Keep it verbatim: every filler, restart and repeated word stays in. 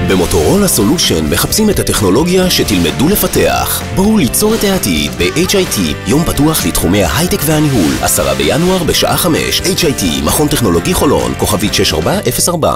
במוטורולה סולושן מחפשים את הטכנולוגיה שתלמדו לפתח. בואו ליצור את העתיד ב-אייץ' איי טי, יום פתוח לתחומי ההייטק והניהול, עשרה בינואר בשעה חמש. אייץ' איי טי, מכון טכנולוגי חולון, כוכבית שש ארבע אפס ארבע.